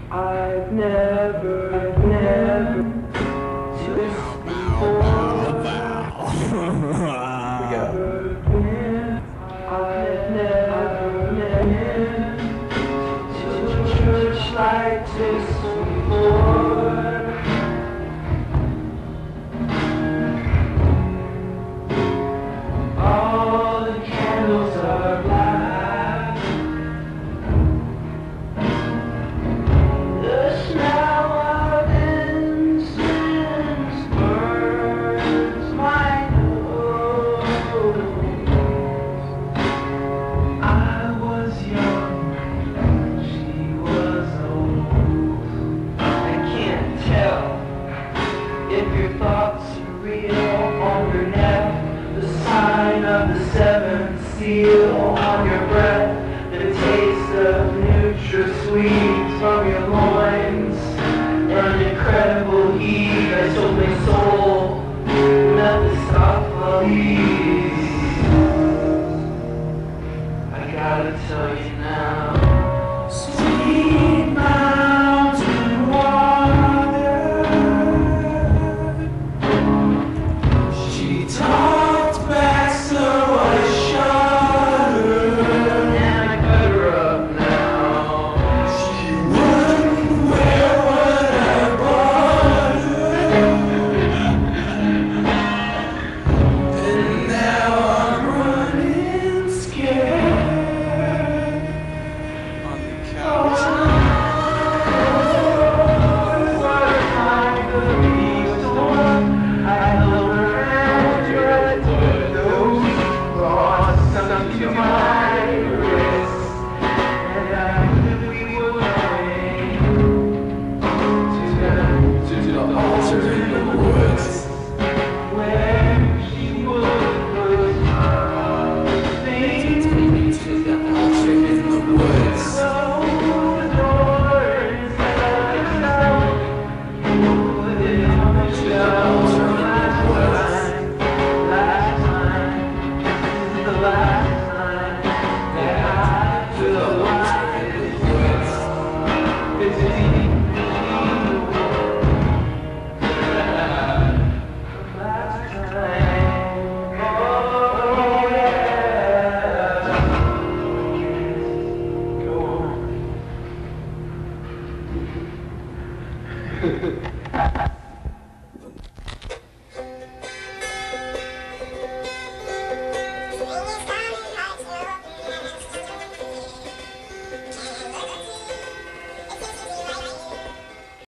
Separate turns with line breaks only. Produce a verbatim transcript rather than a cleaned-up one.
I've never, I've never this before. We go. I've never been to a church like this before. All the candles are black. The smell of incense burns my nose. I was young, she was old. I can't tell if your thoughts are real on your neck. The sign of the seventh seal on your breath. The taste of NutraSweet from your loins. An incredible heat that sold my soul. Mephistopheles. I gotta tell you now. Sweet mountain water. She talked back so I shuddered. And I cut her up now. She wouldn't wear what I bought her. And now I'm running scared. On the couch. Oh, what am I gonna be torn? I held her hand, your those thoughts sunk to my wrist. And I knew we were going to, to the altar in the woods, where she would put her things. To the altar in the woods. So the door is like out. Put it on the shelf. Last time, last time, this is the last time that I feel alive in the woods. It's deep, last time, oh yeah. Go on.